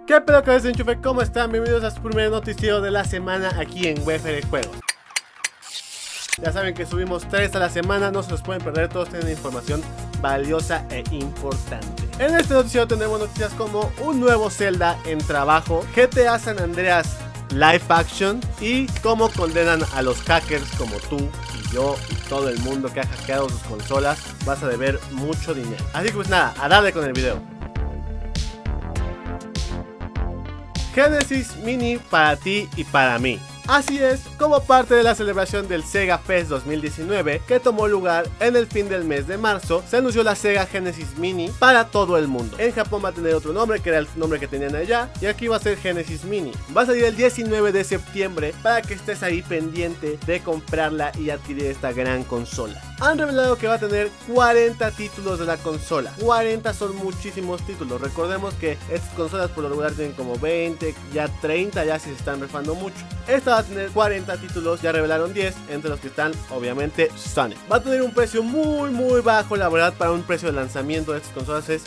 ¿Qué pedo que desenchufe? ¿Cómo están? Bienvenidos a su primer noticiero de la semana aquí en WFR Juegos. Ya saben que subimos 3 a la semana, no se los pueden perder, todos tienen información valiosa e importante. En este noticiero tenemos noticias como un nuevo Zelda en trabajo, GTA San Andreas Live Action y cómo condenan a los hackers como tú y yo y todo el mundo que ha hackeado sus consolas. Vas a deber mucho dinero. Así que pues nada, a darle con el video. Genesis Mini para ti y para mí. Así es, como parte de la celebración del Sega Fest 2019 que tomó lugar en el fin del mes de marzo, se anunció la Sega Genesis Mini para todo el mundo. En Japón va a tener otro nombre, que era el nombre que tenían allá, y aquí va a ser Genesis Mini. Va a salir el 19 de septiembre para que estés ahí pendiente de comprarla y adquirir esta gran consola. Han revelado que va a tener 40 títulos de la consola. 40 son muchísimos títulos. Recordemos que estas consolas por lo regular tienen como 20, ya 30, ya si se están rifando mucho. Esta va a tener 40 títulos, ya revelaron 10, entre los que están obviamente Sonic. Va a tener un precio muy bajo, la verdad, para un precio de lanzamiento de estas consolas es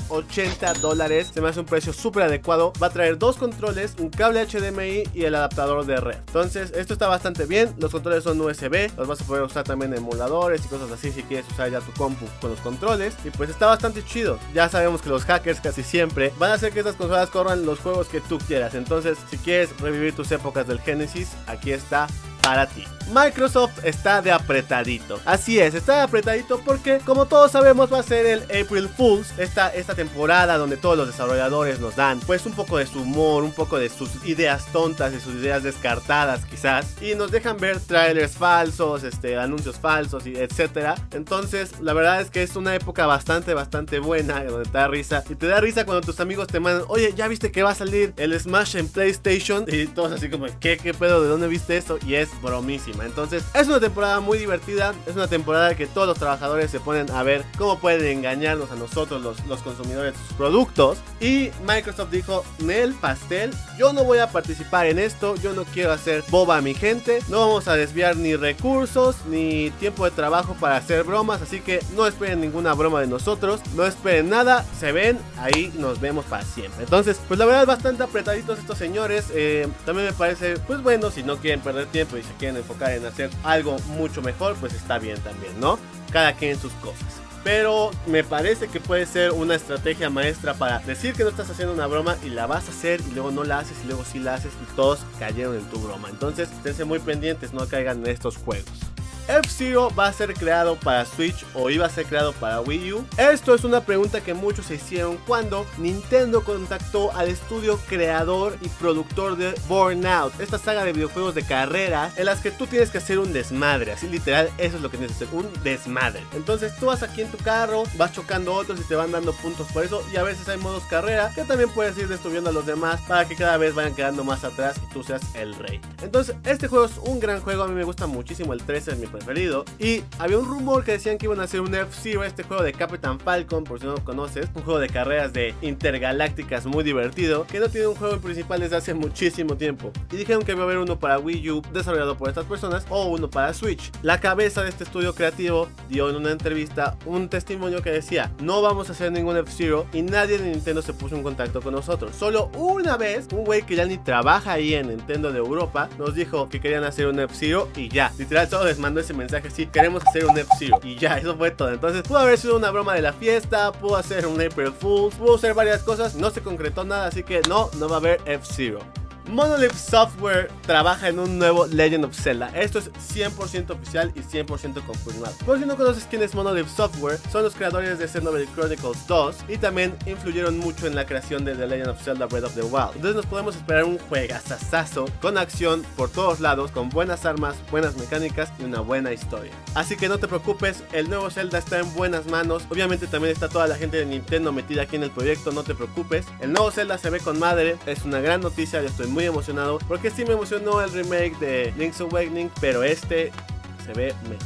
$80. Se me hace un precio súper adecuado. Va a traer dos controles, un cable HDMI y el adaptador de red. Entonces esto está bastante bien. Los controles son USB, los vas a poder usar también en emuladores y cosas así si quieres usar ya tu compu con los controles. Y pues está bastante chido. Ya sabemos que los hackers casi siempre van a hacer que estas consolas corran los juegos que tú quieras. Entonces si quieres revivir tus épocas del Genesis, aquí está para ti. Microsoft está de apretadito. Así es, está de apretadito porque, como todos sabemos, va a ser el April Fools, esta temporada donde todos los desarrolladores nos dan pues un poco de su humor, un poco de sus ideas tontas, de sus ideas descartadas quizás, y nos dejan ver trailers falsos, anuncios falsos y etcétera. Entonces la verdad es que es una época bastante buena, donde te da risa, y te da risa cuando tus amigos te mandan: oye, ¿ya viste que va a salir el Smash en PlayStation? Y todos así como: ¿qué pedo? ¿De dónde viste eso? Y es bromísima. Entonces es una temporada muy divertida, es una temporada que todos los trabajadores se ponen a ver cómo pueden engañarnos a nosotros los consumidores de sus productos. Y Microsoft dijo: Nel pastel, yo no voy a participar en esto, yo no quiero hacer boba a mi gente, no vamos a desviar ni recursos ni tiempo de trabajo para hacer bromas, así que no esperen ninguna broma de nosotros, no esperen nada, se ven, ahí nos vemos para siempre. Entonces pues la verdad bastante apretaditos estos señores. También me parece pues bueno, si no quieren perder tiempo y se quieren enfocar en hacer algo mucho mejor, pues está bien también, ¿no? Cada quien sus cosas. Pero me parece que puede ser una estrategia maestra para decir que no estás haciendo una broma y la vas a hacer y luego no la haces y luego sí la haces y todos cayeron en tu broma. Entonces esténse muy pendientes, no caigan en estos juegos. F-Zero va a ser creado para Switch o iba a ser creado para Wii U. Esto es una pregunta que muchos se hicieron cuando Nintendo contactó al estudio creador y productor de Burnout, esta saga de videojuegos de carreras en las que tú tienes que hacer un desmadre, así literal, eso es lo que tienes que hacer, un desmadre. Entonces tú vas aquí en tu carro, vas chocando otros y te van dando puntos por eso, y a veces hay modos carrera que también puedes ir destruyendo a los demás para que cada vez vayan quedando más atrás y tú seas el rey. Entonces este juego es un gran juego, a mí me gusta muchísimo, el 13 es mi preferido, y había un rumor que decían que iban a hacer un F-Zero, este juego de Captain Falcon, por si no lo conoces, un juego de carreras de intergalácticas muy divertido, que no tiene un juego principal desde hace muchísimo tiempo, y dijeron que iba a haber uno para Wii U desarrollado por estas personas o uno para Switch. La cabeza de este estudio creativo dio en una entrevista un testimonio que decía: no vamos a hacer ningún F-Zero, y nadie de Nintendo se puso en contacto con nosotros. Solo una vez un güey que ya ni trabaja ahí en Nintendo de Europa nos dijo que querían hacer un F-Zero y ya, literal solo les mandó ese mensaje: sí, queremos hacer un F-Zero, y ya, eso fue todo. Entonces pudo haber sido una broma de la fiesta, pudo hacer un April Fools, pudo hacer varias cosas, no se concretó nada, así que no va a haber F-Zero. Monolith Software trabaja en un nuevo Legend of Zelda. Esto es 100% oficial y 100% confirmado. Por si no conoces quién es Monolith Software, son los creadores de Xenoblade Chronicles 2 y también influyeron mucho en la creación de The Legend of Zelda Breath of the Wild. Entonces nos podemos esperar un juegazazazo con acción por todos lados, con buenas armas, buenas mecánicas y una buena historia. Así que no te preocupes, el nuevo Zelda está en buenas manos. Obviamente también está toda la gente de Nintendo metida aquí en el proyecto, no te preocupes. El nuevo Zelda se ve con madre, es una gran noticia, yo estoy muy emocionado porque sí me emocionó el remake de Link's Awakening, pero se ve mejor.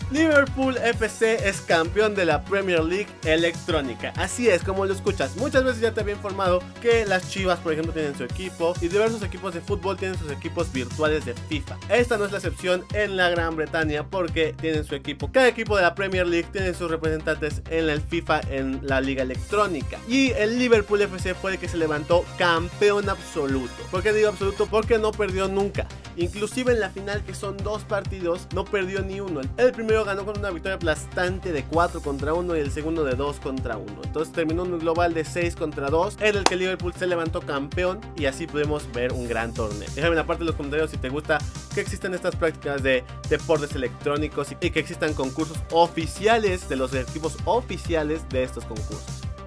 Liverpool FC es campeón de la Premier League electrónica. Así es, como lo escuchas. Muchas veces ya te había informado que las Chivas, por ejemplo, tienen su equipo y diversos equipos de fútbol tienen sus equipos virtuales de FIFA. Esta no es la excepción en la Gran Bretaña porque tienen su equipo. Cada equipo de la Premier League tiene sus representantes en el FIFA, en la liga electrónica. Y el Liverpool FC fue el que se levantó campeón absoluto. ¿Por qué digo absoluto? Porque no perdió nunca. Inclusive en la final, que son 2 partidos, no perdió ni uno. El primero ganó con una victoria aplastante de 4-1 y el segundo de 2-1. Entonces terminó un global de 6-2 en el que Liverpool se levantó campeón y así podemos ver un gran torneo. Déjame en la parte de los comentarios si te gusta que existan estas prácticas de deportes electrónicos y que existan concursos oficiales de los equipos oficiales de estos concursos.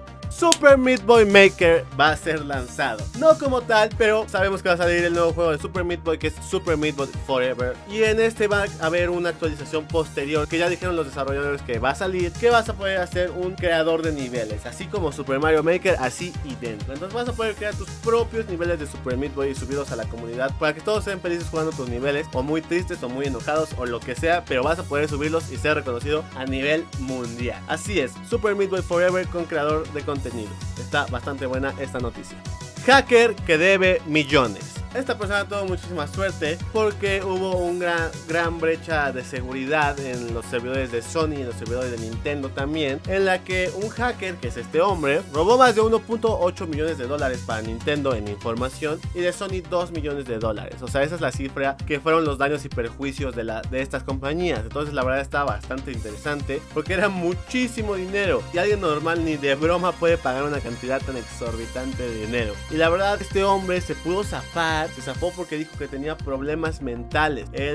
Super Meat Boy Maker va a ser lanzado, no como tal, pero sabemos que va a salir el nuevo juego de Super Meat Boy, que es Super Meat Boy Forever, y en este va a haber una actualización posterior que ya dijeron los desarrolladores que va a salir, que vas a poder hacer un creador de niveles, así como Super Mario Maker, así idéntico. Entonces vas a poder crear tus propios niveles de Super Meat Boy y subirlos a la comunidad para que todos sean felices jugando tus niveles, o muy tristes o muy enojados o lo que sea, pero vas a poder subirlos y ser reconocido a nivel mundial. Así es, Super Meat Boy Forever con creador de contenido. Está bastante buena esta noticia. Hacker que debe millones. Esta persona tuvo muchísima suerte porque hubo una gran brecha de seguridad en los servidores de Sony y en los servidores de Nintendo también, en la que un hacker, que es este hombre, robó más de 1.8 millones de dólares para Nintendo en información y de Sony 2 millones de dólares. O sea, esa es la cifra que fueron los daños y perjuicios de estas compañías. Entonces la verdad está bastante interesante porque era muchísimo dinero y alguien normal ni de broma puede pagar una cantidad tan exorbitante de dinero. Y la verdad, este hombre se pudo zafar. Se zafó porque dijo que tenía problemas mentales. Él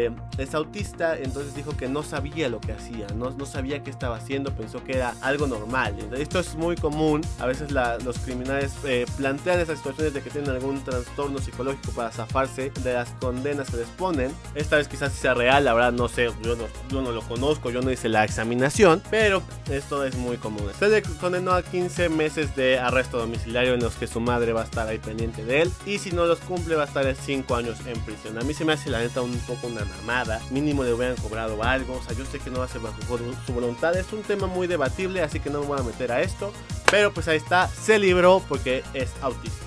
es autista, entonces dijo que no sabía lo que hacía, no sabía qué estaba haciendo, pensó que era algo normal. Esto es muy común. A veces los criminales plantean esas situaciones de que tienen algún trastorno psicológico para zafarse de las condenas que les ponen. Esta vez quizás sea real, la verdad no sé, yo no lo conozco, yo no hice la examinación, pero esto es muy común. Se le condenó a 15 meses de arresto domiciliario en los que su madre va a estar ahí pendiente de él, y si no los cumple va a estar en 5 años en prisión. A mí se me hace la neta un poco una mamada. Mínimo le hubieran cobrado algo. O sea, yo sé que no va a ser bajo su voluntad. Es un tema muy debatible, así que no me voy a meter a esto. Pero pues ahí está, se libró porque es autista.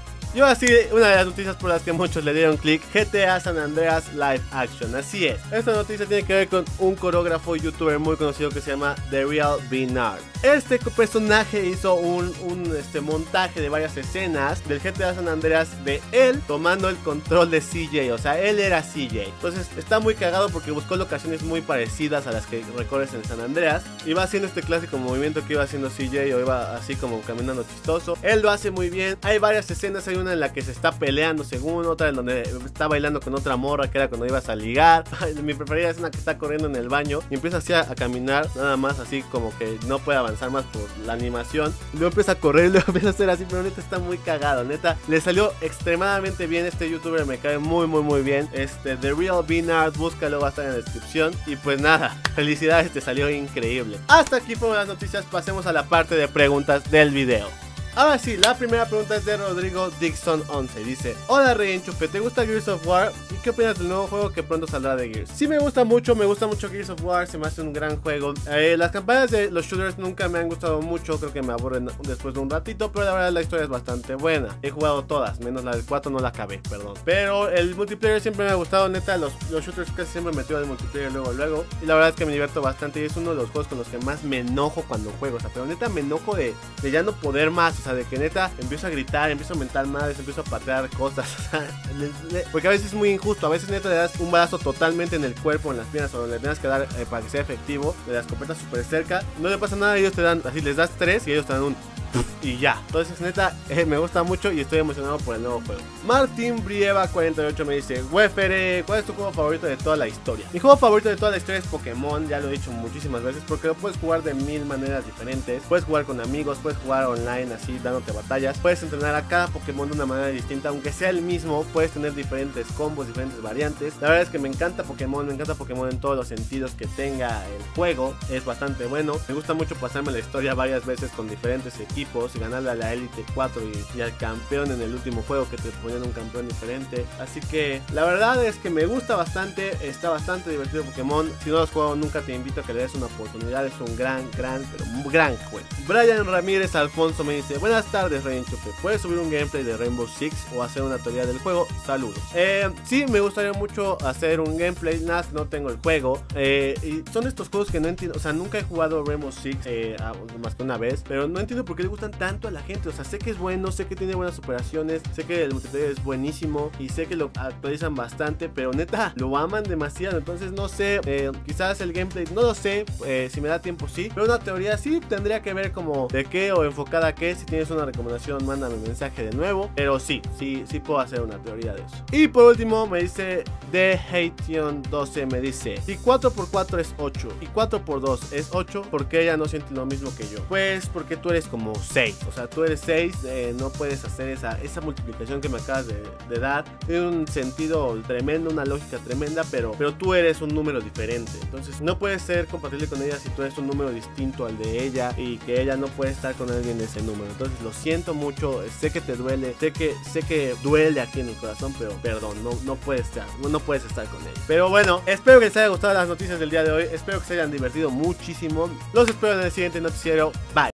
Y ahora sí, una de las noticias por las que muchos le dieron clic: GTA San Andreas Live Action. Así es, esta noticia tiene que ver con un coreógrafo y youtuber muy conocido que se llama The Real Bernard. Este personaje hizo un montaje de varias escenas del GTA San Andreas de él tomando el control de CJ. O sea, él era CJ. Entonces está muy cagado porque buscó locaciones muy parecidas a las que recorres en San Andreas. Y va haciendo este clásico movimiento que iba haciendo CJ, o iba así como caminando chistoso. Él lo hace muy bien. Hay varias escenas, hay una en la que se está peleando según, otra en donde está bailando con otra morra, que era cuando ibas a ligar. Mi preferida es una que está corriendo en el baño y empieza así a caminar, nada más así como que no puede avanzar más por la animación. Luego empieza a correr y luego empieza a hacer así, pero neta está muy cagado, neta le salió extremadamente bien. Este youtuber me cae muy bien. The Real Bernard, búscalo, va a estar en la descripción. Y pues nada, felicidades, te salió increíble. Hasta aquí fueron las noticias, pasemos a la parte de preguntas del video. Ahora sí, la primera pregunta es de Rodrigo Dixon 11. Dice: hola Rey Enchufe, ¿te gusta Gears of War? ¿Y qué opinas del nuevo juego que pronto saldrá de Gears? Sí, me gusta mucho Gears of War, se me hace un gran juego. Las campañas de los shooters nunca me han gustado mucho, creo que me aburren después de un ratito, pero la verdad la historia es bastante buena. He jugado todas, menos la del 4 no la acabé, perdón. Pero el multiplayer siempre me ha gustado, neta, los shooters casi siempre me metido al multiplayer luego. Y la verdad es que me divierto bastante y es uno de los juegos con los que más me enojo cuando juego. O sea, pero neta me enojo de ya no poder más. O sea, de que neta empiezo a gritar, empiezo a mentar madres, empiezo a patear cosas. O sea, porque a veces es muy injusto. A veces neta le das un balazo totalmente en el cuerpo, en las piernas, o donde le tengas que dar para que sea efectivo. Le das escopeta súper cerca, no le pasa nada, ellos te dan así, les das 3 y ellos te dan un y ya. Entonces neta me gusta mucho y estoy emocionado por el nuevo juego. Martín Brieva 48 me dice: Wefere, ¿cuál es tu juego favorito de toda la historia? Mi juego favorito de toda la historia es Pokémon. Ya lo he dicho muchísimas veces porque lo puedes jugar de 1000 maneras diferentes. Puedes jugar con amigos, puedes jugar online así dándote batallas, puedes entrenar a cada Pokémon de una manera distinta. Aunque sea el mismo, puedes tener diferentes combos, diferentes variantes. La verdad es que me encanta Pokémon en todos los sentidos que tenga el juego. Es bastante bueno. Me gusta mucho pasarme la historia varias veces con diferentes equipos. equipos y ganarle a la Elite 4 y al campeón en el último juego, que te ponían un campeón diferente. Así que la verdad es que me gusta bastante, está bastante divertido Pokémon. Si no lo has jugado nunca, te invito a que le des una oportunidad, es un gran juego. Brian Ramírez Alfonso me dice: buenas tardes, Rey Enchufe, ¿puedes subir un gameplay de Rainbow Six o hacer una teoría del juego? Saludos. Sí, me gustaría mucho hacer un gameplay, nada, no tengo el juego, y son estos juegos que no entiendo, o sea, nunca he jugado Rainbow Six más que una vez, pero no entiendo por qué le gustan tanto a la gente. O sea, sé que es bueno, sé que tiene buenas operaciones, sé que el multiplayer es buenísimo y sé que lo actualizan bastante, pero neta, lo aman demasiado. Entonces no sé, quizás el gameplay, no lo sé, si me da tiempo sí, pero una teoría sí, tendría que ver como de qué o enfocada a qué. Si tienes una recomendación, mándame un mensaje de nuevo, pero sí puedo hacer una teoría de eso. Y por último me dice The Hation 12, me dice: si 4x4 es 8 y 4x2 es 8, ¿por qué ella no siente lo mismo que yo? Pues porque tú eres como 6, o sea, tú eres 6, no puedes hacer esa multiplicación que me acabas de dar. Tiene un sentido tremendo, una lógica tremenda, pero tú eres un número diferente. Entonces no puedes ser compatible con ella si tú eres un número distinto al de ella y que ella no puede estar con alguien de ese número. Entonces lo siento mucho, sé que te duele, sé que duele aquí en el corazón, pero perdón, no puedes estar con ella. Pero bueno, espero que les haya gustado las noticias del día de hoy, espero que se hayan divertido muchísimo. Los espero en el siguiente noticiero. Bye.